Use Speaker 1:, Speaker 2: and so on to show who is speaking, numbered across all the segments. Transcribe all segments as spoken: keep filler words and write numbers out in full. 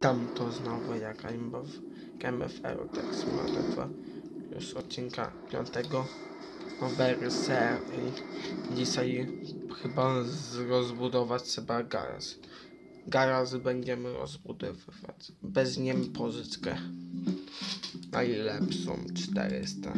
Speaker 1: Tam to znowu jak Rainbow Game of Aerotex modetwa już odcinka piątego nowej serii. Dzisiaj chyba z, rozbudować trzeba garaż. Garaż będziemy rozbudowywać. Weźmiemy pożyczkę. Najlepszą czterysta.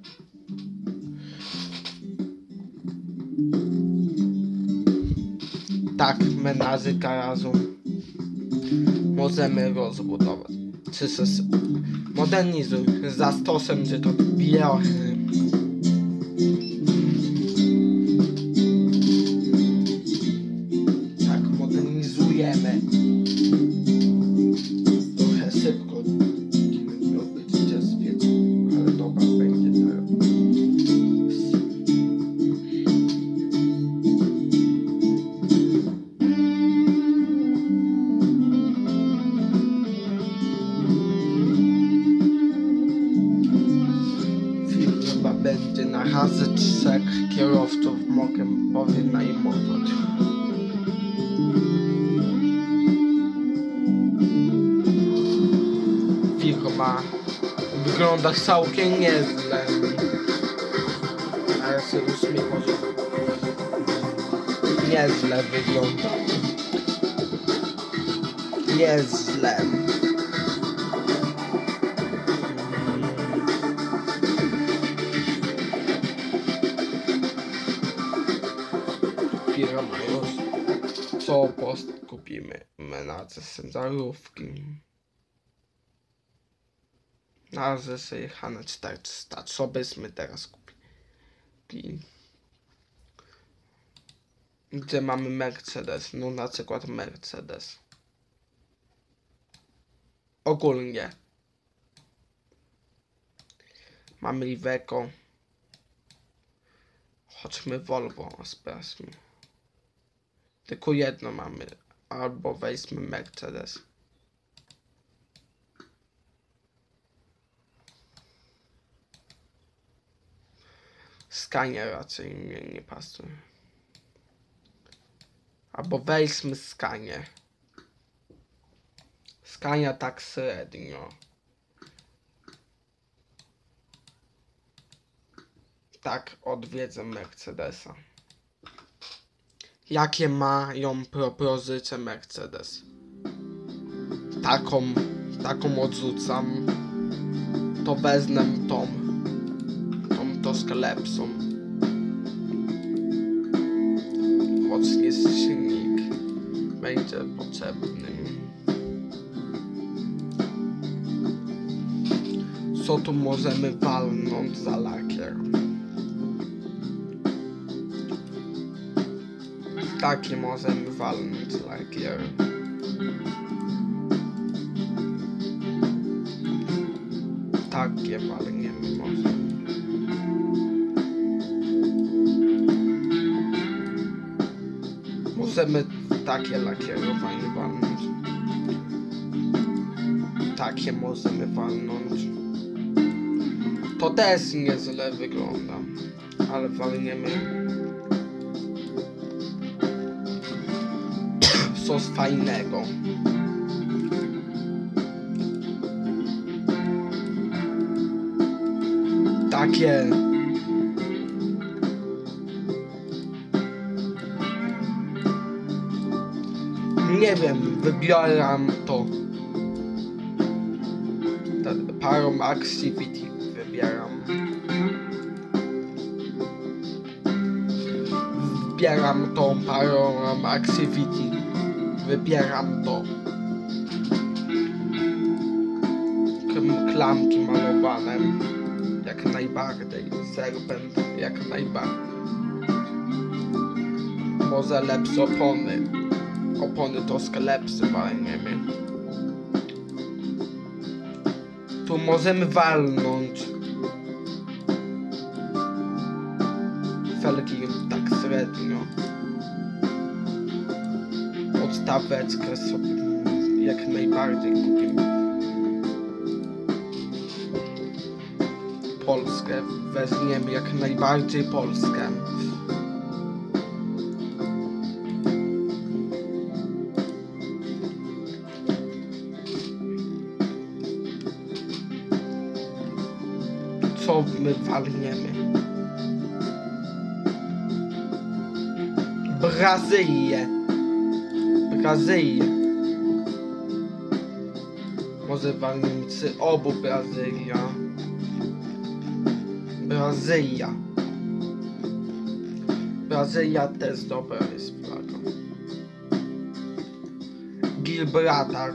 Speaker 1: Tak, menaży garażu możemy rozbudować. Czy się modernizuj za stosem, że to biorę. Tak, modernizujemy. Trochę szybko miał być czas wiecz, ale dobra, będzie teraz. Chyba będzie na razy trzech kierowców mogę wynajmować. Firma wygląda całkiem nieźle. Ale się uśmiecham, że nieźle wygląda. Nieźle. Firma już co post kupimy menace ciężarówki. Na razie sobie jechane czterysta, co byśmy teraz kupili? Gdzie mamy Mercedes? No na przykład Mercedes. Ogólnie mamy Iveco. Chodźmy Volvo, sprawdźmy. Tylko jedno mamy, albo weźmy Mercedes. Scania raczej mnie nie pasuje. Albo weźmy Scanię. Scania tak średnio. Tak, odwiedzę Mercedesa. Jakie mają propozycje Mercedes? Taką, taką odrzucam. To wezmę tą. Tą troszkę lepszą. Mocny silnik będzie potrzebny. Co tu możemy walnąć za lakier? Takie możemy walnąć lakier. Takie walniemy możemy. Możemy takie lakierowanie walnąć. Takie możemy walnąć. To też nieźle wygląda, ale walniemy coś fajnego. Takie nie wiem, wybieram to. Parą Activity wybieram. Wybieram tą parą Activity. Wybieram to. Klamki malowane. Jak najbardziej. Serpent jak najbardziej. Może lepsze opony. Opony troszkę lepsze walniemy. Tu możemy walnąć. Felgi tak średnio. Podstaweczkę sobie jak najbardziej kupimy. Polskę weźmiemy jak najbardziej Polskę. co my walniemy? Brazylię. Brazylię. Może walniemy z obu Brazylia. Brazylia. Brazylia też dobra jest flagą. Gibraltar.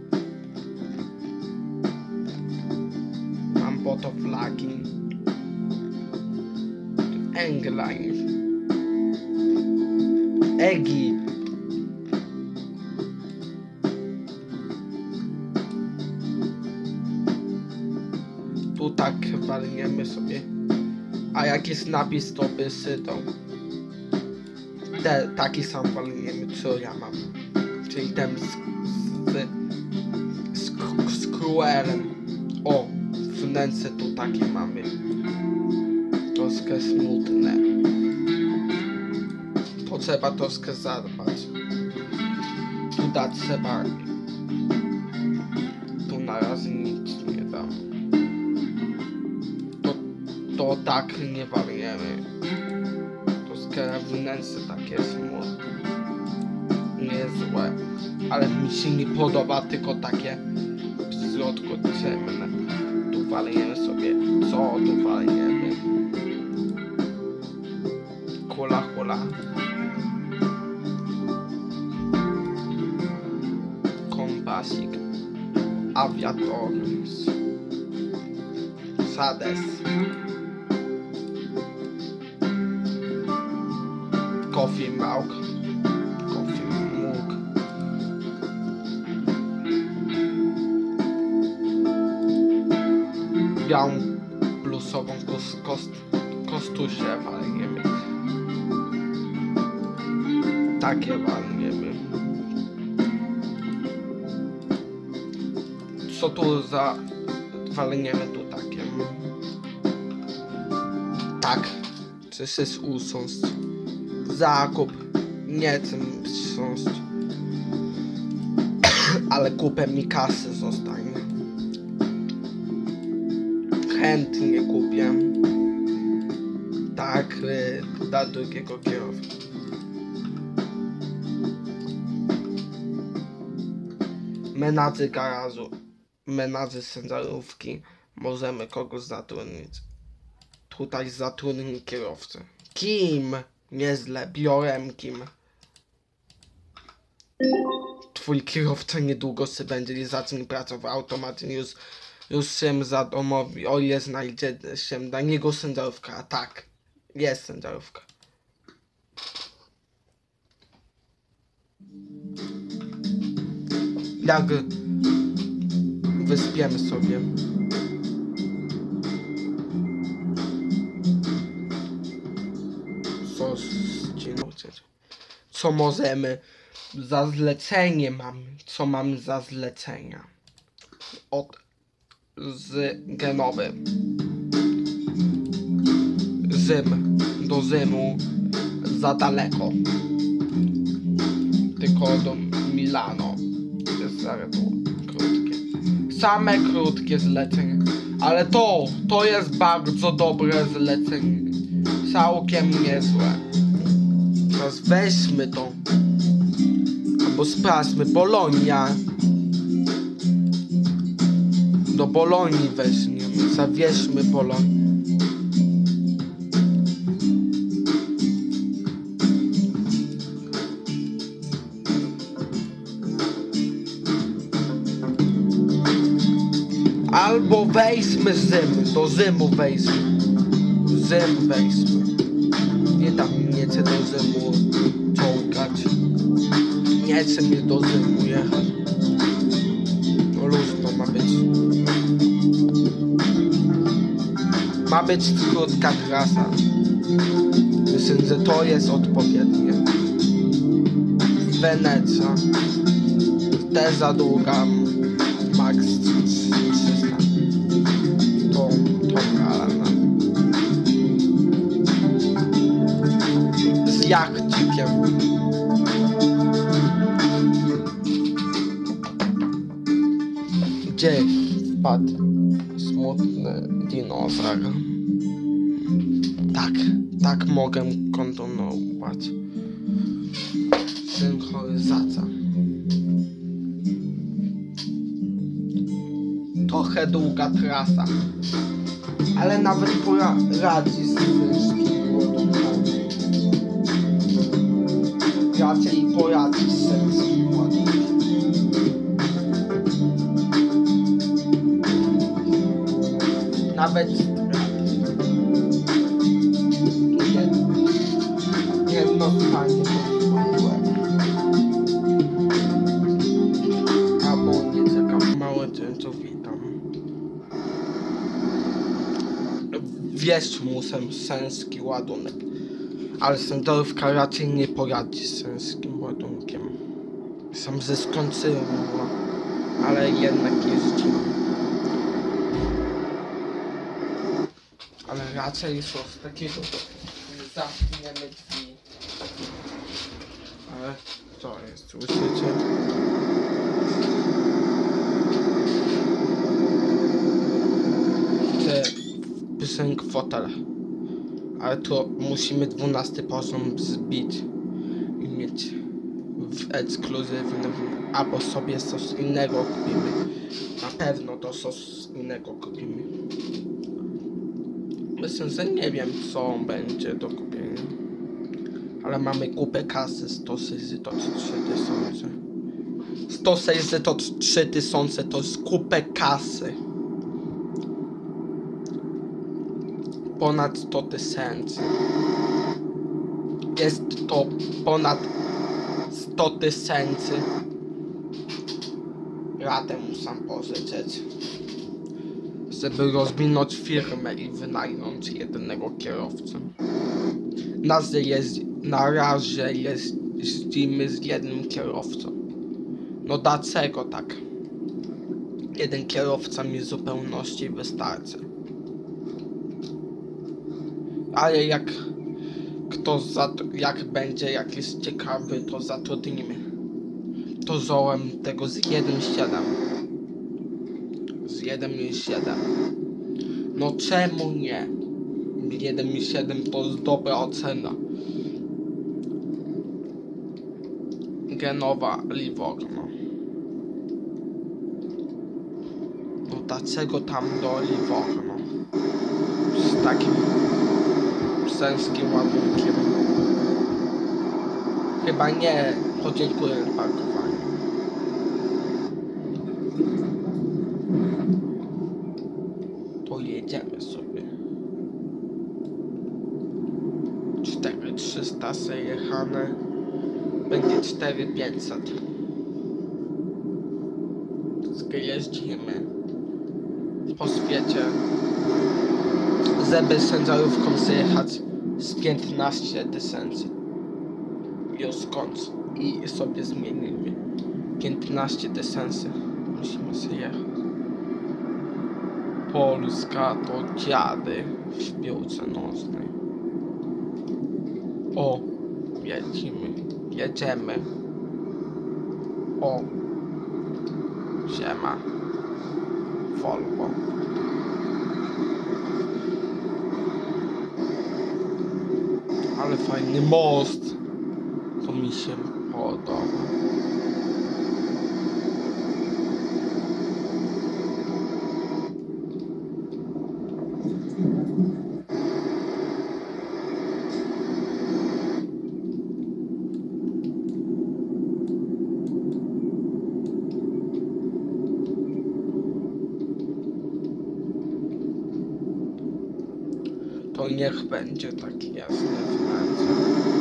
Speaker 1: Mam po to flagi. England. Egipt. Tu tak walniemy sobie. A jak jest napis, to by sydą. Te, taki sam walniemy, co ja mam. Czyli ten z, z, z, z Kruerem. O, wnętrze tu takie mamy. Troszkę smutne. To trzeba troszkę zadbać. Tu dać trzeba. Tu na razie nic nie dam. To, to tak nie walniemy. Troszkę wnętrze takie smutne. Niezłe. Ale mi się nie podoba tylko takie w środku ciemne. Tu walniemy sobie. Co tu walniemy? Hula hula. Kompasik. Aviator. Sades. Coffee milk. Coffee milk. Białą plusową kost, kost, kostusię walniemy. Takie walniemy. Co tu za walniemy tu takie? Tak. Czy chcesz usiąść? Zakup. Nie chcę usiąść. Ale kupę mi kasy zostanie. Chętnie kupię. Tak, dla drugiego kierowcy. Menadzy garażu. Menadzy ciężarówki. Możemy kogoś zatrudnić. Tutaj zatrudni kierowcę. Kim? Nieźle, biorę kim. Twój kierowca niedługo się będzie zacznie pracować automatycznie. Już, już się zadomowi. O ile znajdzie się dla niego ciężarówka. Tak, jest ciężarówka. Jak wyspiemy sobie. Co Co możemy? Za zlecenie mamy. Co mamy za zlecenia? Od z Genowy. Rzym. Do Rzymu. Za daleko. Tylko do Milano. Jest zaraz krótkie. Same krótkie zlecenie. Ale to, to jest bardzo dobre zlecenie. Całkiem niezłe. Teraz weźmy to. Albo sprawdźmy. Bolonia. Do Bolonii weźmiemy. Zawieźmy Bolonię. Albo weźmy Rzym. Do Rzymu weźmy. Rzym weźmy. Nie tam nie chcę do Rzymu czołgać. Nie chcę mnie do Rzymu jechać. No luźno ma być. Ma być krótka trasa. Myślę, że to jest odpowiednie. Wenecja. Też za długa. Max trzysta. To, to kalana. Z jachcikiem. Gdzie wpadł? Smutny dinozaur. Tak, tak mogę kontynuować. Synchronizacja. Trochę długa trasa, ale nawet poradzi z wszystkimi ładunkami. Raczej poradzi z wszystkimi ładunkami. Nawet jedno zdanie pozwoliłem. Albo nie czekam. Małe często witam. Wiesz, muszę sęski ładunek, ale sędzorówka raczej nie poradzi z sęskim ładunkiem. Sam ze skończyłem, ale jednak jeździmy. Ale raczej są z takiego, że zamkniemy drzwi. Ale co jest, słyszycie? Chcę piosenk fotel. Ale to musimy dwunasty poziom zbić i mieć w ekskluzywnym, albo sobie coś innego kupimy. Na pewno to coś innego kupimy. Myślę, że nie wiem, co będzie do kupienia. Ale mamy kupę kasy, sto sześćdziesiąt trzy tysiące. sto sześćdziesiąt trzy tysiące to jest kupę kasy. Ponad sto tysięcy. Jest to ponad sto tysięcy. Ratę muszę pożyczyć, żeby rozwinąć firmę i wynająć jednego kierowcę. Na razie, jest, na razie jeździmy z jednym kierowcą. No dlaczego tak? Jeden kierowca mi w zupełności wystarczy. Ale jak kto za, jak będzie jakiś ciekawy, to zatrudnimy. To zołem tego z jeden siedem. Z jeden siedem. No czemu nie? jeden siedem to jest dobra ocena. Genowa Livorno. No dlaczego tam do Livorno? Z takim senskim ładunkiem. Chyba nie, to dziękuję parkowanie. To jedziemy sobie. cztery trzysta zajechane. Będzie cztery pięćset. Jeździmy po świecie, żeby sędziorówką zjechać z piętnaście tysięcy. Już końc i sobie zmienimy. piętnaście tysięcy musimy zjechać. Polska to dziady w piłce nożnej. O, jedziemy, jedziemy. O, siema, Volvo. Ale fajny most, to mi się podoba. To niech będzie taki jasny wnętrze.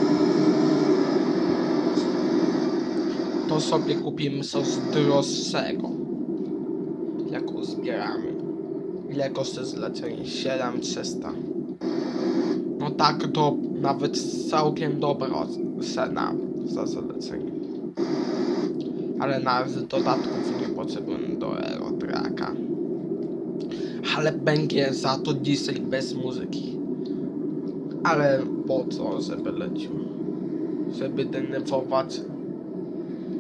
Speaker 1: To sobie kupimy coś droższego. Jak uzbieramy. Ile kosztuje zlecenie? siedem trzysta. No tak, to nawet całkiem dobra cena za zlecenie. Ale na razie dodatków nie potrzebujemy do Eurotraka. Ale będzie za to dzisiaj bez muzyki. Ale po co, żeby lecił? Żeby denerwować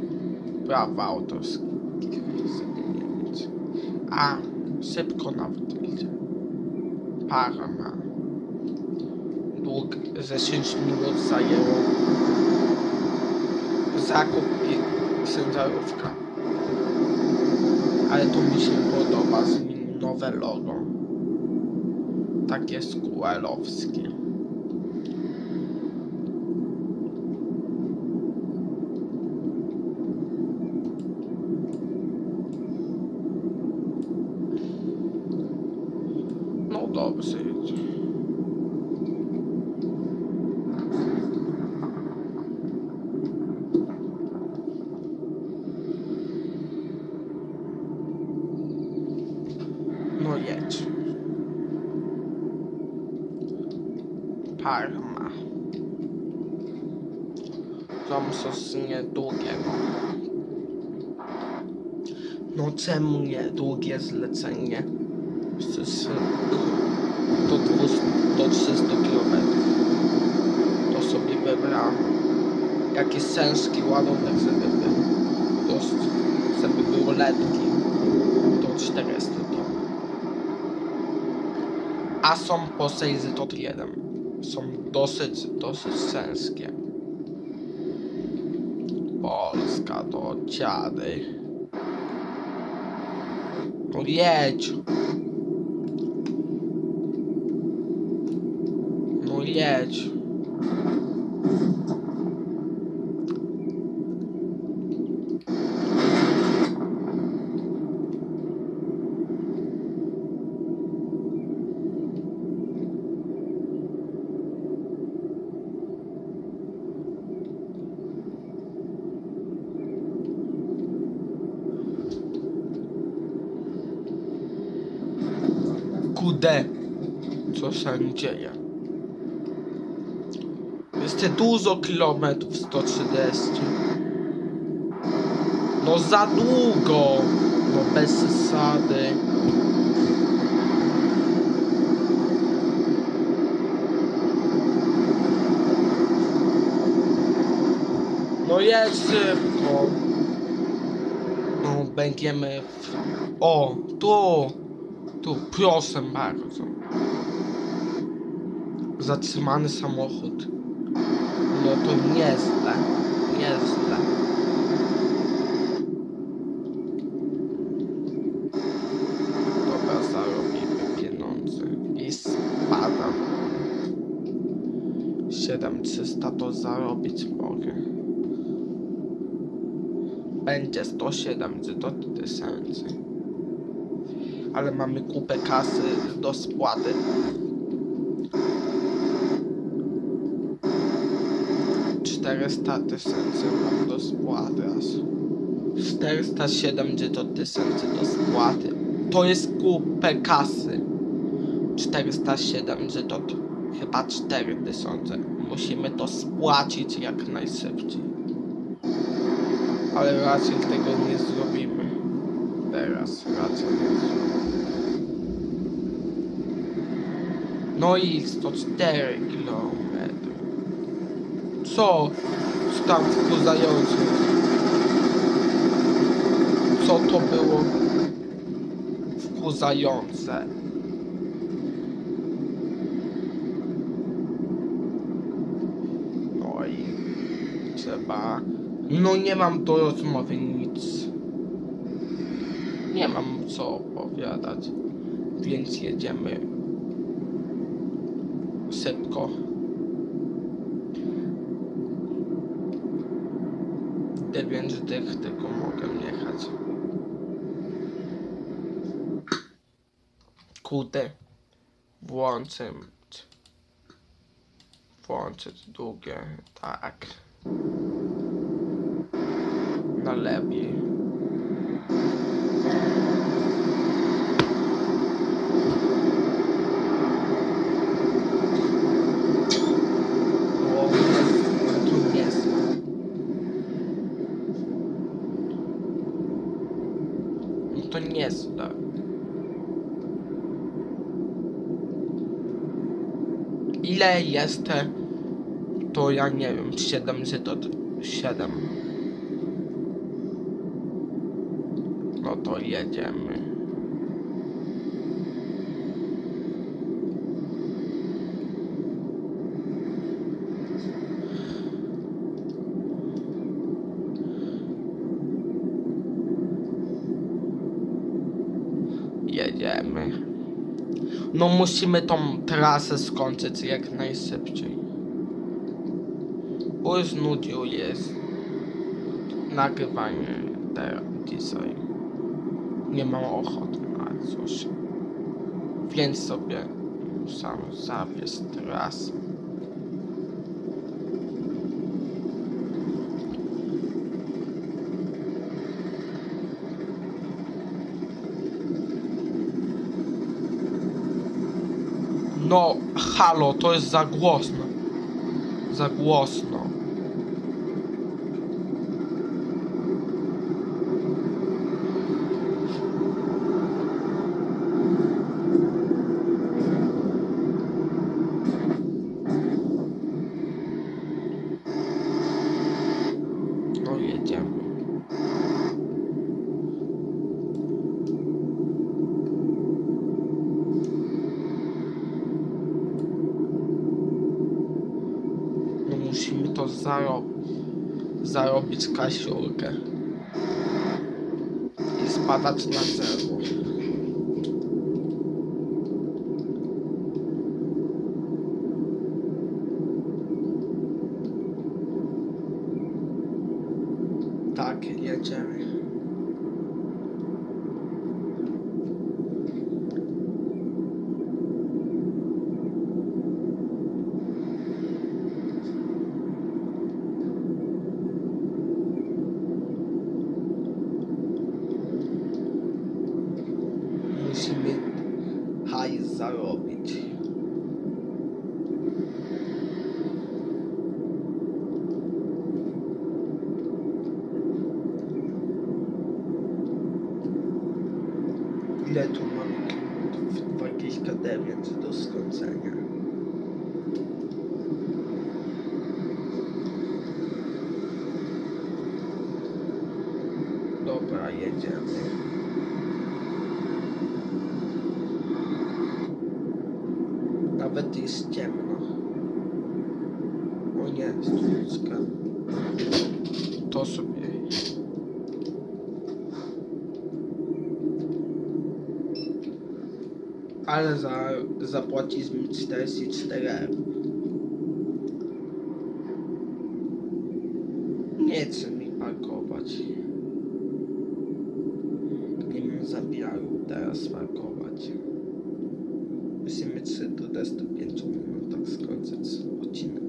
Speaker 1: prawa autorskie. A szybko nawet. robić. Para ma. Dług ze dziesięć minut zajęło. Zakup i ciężarówka. Ale to mi się podoba, z nim nowe logo. Takie squarowskie. No dobrze. No jedź. Parma. To coś niedługiego. No czemu nie? Długie zlecenie. Do dwieście do trzystu kilometrów. To sobie wybrałem. Jaki ciężki ładunek, żeby był. To żeby był letki. To czterysta ton. A są po sześćdziesiąt jeden. Są dosyć, dosyć ciężkie. Polska to dziady. No jedź. No jedź. Kude, co się dzieje? Jest dużo kilometrów, sto trzydzieści. No za długo. No bez zasady. No jedź szybko. No będziemy w... O, tu. Tu, proszę bardzo. Zatrzymany samochód. No to nieźle. Nieźle. Dobra, zarobimy pieniądze. I spadam. siedem tysięcy trzysta to zarobić mogę. Będzie sto siedemdziesiąt tysięcy. Ale mamy kupę kasy do spłaty. czterysta tysięcy mam do spłaty aż. czterysta siedemdziesiąt tysięcy do spłaty. To jest kupę kasy. czterysta siedemdziesiąt. Chyba cztery tysiące. Musimy to spłacić jak najszybciej. Ale raczej tego nie zrobimy. Teraz raczej nie zrobimy. No i sto cztery kilometry. Co? Co tam wkurzające? Co to było wkurzające? No i trzeba... No nie mam do rozmowy nic. Nie mam co opowiadać. Więc jedziemy szybko. dziewięć dych tylko mogę jechać. Kurde. Włączyć. Włączyć długie. Tak. Na lepiej. To nie jest tak. Ile jest? To ja nie wiem, siedemdziesiąt siedem. No to jedziemy. jedziemy. No musimy tą trasę skończyć jak najszybciej. Bo już nudził jest nagrywanie teraz dzisiaj. Nie mam ochoty na coś. Więc sobie sam zawieźć trasę. No, halo, to jest za głośno. Za głośno. No, jedziemy. Musimy to zarob zarobić kasiulkę i spadać na zero. Tak, jedziemy. Musimy hajs zarobić. Ile tu mamy kilometrów? dwadzieścia dziewięć do skończenia. Dobra, jedziemy. Nawet jest ciemno. O nie, stłuczka. To sobie. Ale za, zapłaciliśmy czterdzieści cztery euro. Nie chce mi parkować. Nie mam zamiaru teraz parkować. Musimy trzy do dwudziestu pięciu minutach skończyć odcinek.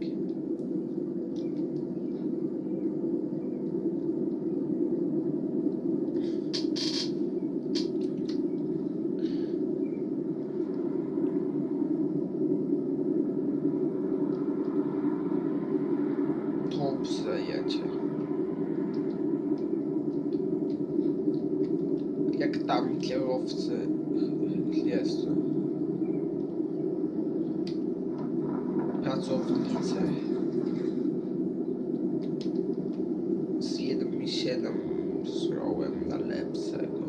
Speaker 1: Dobrze jedzie. Jak tam kierowcy jeżdżą. Pracownicy z jeden siedem wziąłem na lepszego,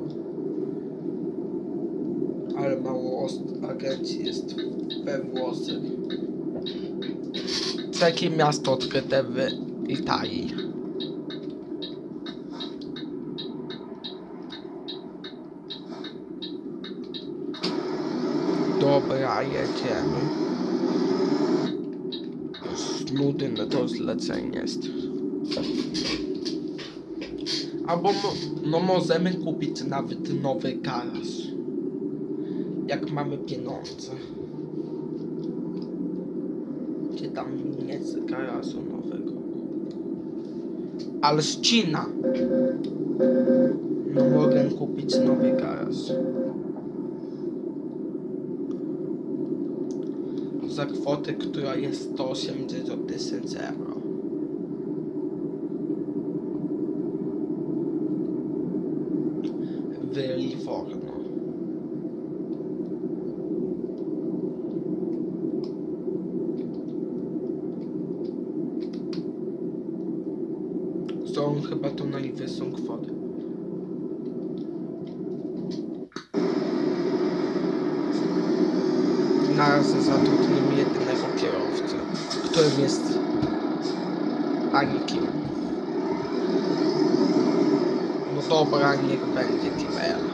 Speaker 1: ale mało agencji jest we Włoszech. Takie miasto odkryte w Italii. Dobra, jedziemy. Nudne to zlecenie jest. Albo no możemy kupić nawet nowy garaż. Jak mamy pieniądze. Gdzie tam nie jest garażu nowego. Ale ścina. No mogę kupić nowy garaż. Za kwotę, która jest sto osiemdziesiąt tysięcy euro. W Livorno. Są chyba to najwyższą kwotę. Na razie zatrudnimy jedynego kierowcę, którym jest Anikim. No dobra, niech będzie Timera.